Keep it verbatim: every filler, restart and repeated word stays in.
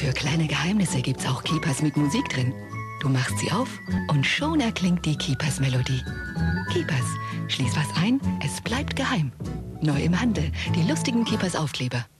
Für kleine Geheimnisse gibt's auch Keepers mit Musik drin. Du machst sie auf und schon erklingt die Keepers-Melodie. Keepers, schließ was ein, es bleibt geheim. Neu im Handel, die lustigen Keepers-Aufkleber.